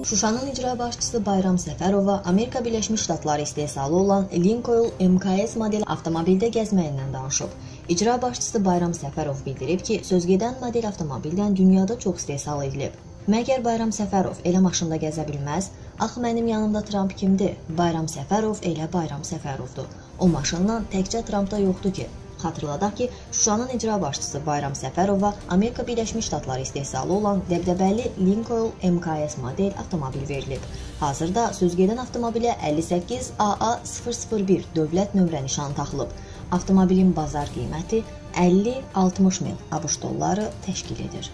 Şuşanın icra başçısı Bayram Səfərova Amerika Birləşmiş Ştatları istehsalı olan Lincoln MKS model avtomobildə gəzməyindən danışıb. İcra başçısı Bayram Səfərov bildirib ki, sözgedən model avtomobildən dünyada çox istehsal edilib. Məgər Bayram Səfərov elə maşında gəzə bilməz? Axı mənim yanımda Trump kimdir? Bayram Səfərov elə Bayram Səfərovdur. O maşından təkcə Trumpda yoxdur ki. Xatırladaq ki, Şuşanın icra başçısı Bayram Səfərova Amerika Birləşmiş Ştatları istehsalı olan dəbdəbəli Lincoln MKS model avtomobil verilib. Hazırda sözgedən avtomobilə 58 AA001 dövlət nömrə nişanı taxılıb. Avtomobilin bazar qiyməti 50-60 min ABŞ dolları təşkil edir.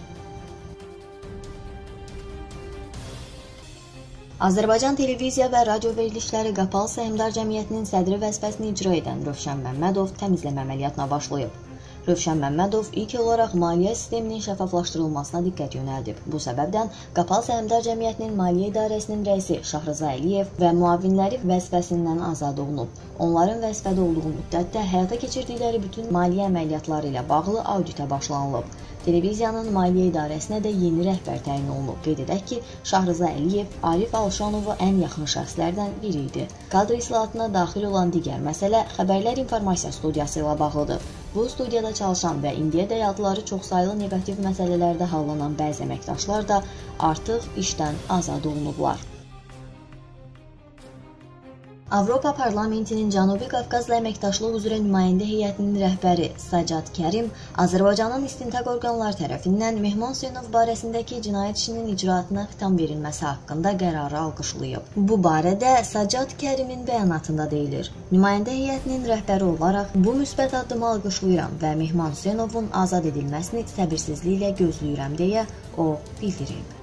Azərbaycan Televiziya və Radio Verilişləri Qapalı Səhmdar Cəmiyyətinin sədri vəzifəsini icra edən Rövşən Məmmədov təmizləmə əməliyyatına başlayıb. Rövşən Məmmədov ilk olaraq maliyyə sisteminin şəffaflaşdırılmasına diqqət yönəldib. Bu səbəbdən Qapalı Səhmdar Cəmiyyətinin Maliyyə İdarəsinin rəisi Şahrıza Əliyev və müavinləri vəzifəsindən azad olunub. Onların vəzifədə olduğu müddətdə həyata keçirdikləri bütün maliyyə əməliyyatları ilə bağlı auditə başlanılıb. Televiziyanın Maliyyə İdarəsinə də yeni rəhbər təyin olunub. Qeyd edək ki, Şahrıza Əliyev Arif Alşanova ən yaxın şəxslərdən biri idi. Kadr islahatına daxil olan digər məsələ Xəbərlər İnformasiya Studiyası ilə bağlıdır. Bu studiyada çalışan və indiyədək adları çoxsaylı neqativ məsələlərdə hallanan bəzi əməkdaşlar da artıq işdən azad olunublar. Avropa Parlamentinin Cənubi Qafqazla əməkdaşlıq üzrə nümayəndə heyətinin rəhbəri Sacat Kərim Azərbaycanın istintaq orqanları tərəfindən Mehman Hüseynov barəsindəki cinayət işinin icraatına xitam verilməsi haqqında qərarı alqışlayıb. Bu barədə Sacat Kərimin bəyanatında deyilir. Nümayəndə heyətinin rəhbəri olaraq bu müsbət addımı alqışlayıram və Mehman Hüseynovun azad edilməsini səbirsizliklə gözləyirəm deyə o bildirib.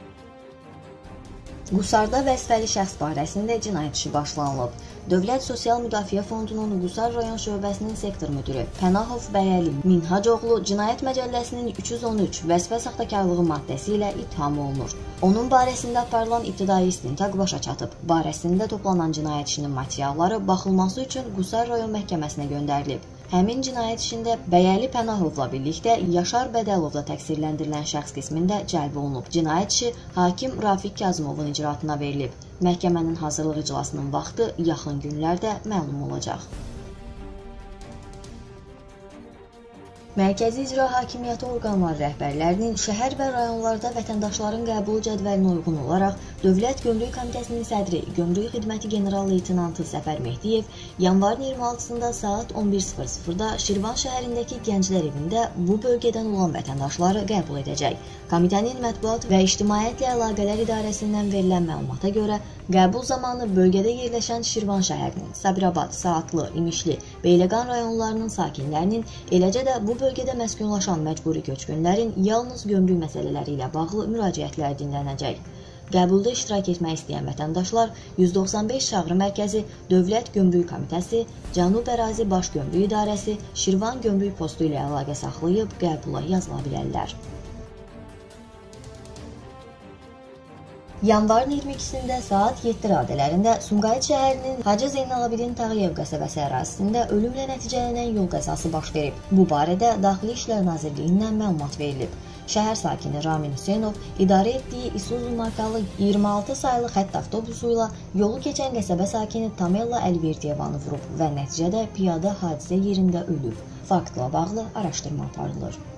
Qusarda vəzifəli şəxs barəsində cinayət işi başlanılıb. Dövlət Sosial Müdafiə Fondunun Qusar rayon şöbəsinin sektor müdiri Pənahov Bəyəli Minhacoğlu Cinayət Məcəlləsinin 313 vəzifə saxtakarlığı maddəsi ilə ittiham olunur. Onun barəsində aparılan ibtidai istintaq başa çatıb. Barəsində toplanan cinayət işinin materialları baxılması üçün Qusar rayon məhkəməsinə göndərilib. Həmin cinayət işində Bəyəli Pənahovla birlikdə Yaşar Bədəlov da təqsirləndirilən şəxs qismində cəlb olunub. Cinayət işi hakim Rafiq Kazımovun icraatına verilib. Məhkəmənin hazırlıq iclasının vaxtı yaxın günlərdə məlum olacaq. Mərkəzi İcra Hakimiyyəti orqanları rəhbərlərinin şəhər və rayonlarda vətəndaşların qəbul cədvəlinə uyğun olaraq Dövlət Gömrük Komitəsinin sədri Gömrük Xidməti General-Leytenantı Səfər Mehdiyev yanvarın 26-sında saat 11:00-da Şirvan şəhərindəki Gənclər evində bu bölgədən olan vətəndaşları qəbul edəcək. Komitənin Mətbuat və İctimaiyyətlə Əlaqələr İdarəsindən verilən məlumata görə qəbul zamanı bölgədə yerləşən Şirvan şəhərinin, Sabirabad, Saatlı, İmişli, Beyləqan rayonlarının sakinlərinin, eləcə də bu bölgədə məskunlaşan məcburi köçkünlərin yalnız gömrük məsələləri ilə bağlı müraciətlər dinlənəcək. Qəbulda iştirak etmək istəyən vətəndaşlar 195 çağrı mərkəzi, Dövlət Gömrük Komitəsi, Cənub Ərazi Baş Gömrük İdarəsi, Şirvan Gömrük Postu ilə əlaqə saxlayıb qəbula yazıla bilərlər. Yanvarın 22-sində saat 7 radələrində Sumqayıt şəhərinin Hacı Zeynalabidin Tağıyev qəsəbəsi ərazisində ölümlə nəticələnən yol qəzası baş verib. Bu barədə Daxili İşlər Nazirliyindən məlumat verilib. Şəhər sakini Ramin Hüseynov idarə etdiyi Isuzu markalı 26 saylı xətt avtobusu ilə yolu keçən qəsəbə sakini Tamella Əlverdiyevanı vurub və nəticədə piyada hadisə yerində ölüb. Faktla bağlı araşdırma aparılır.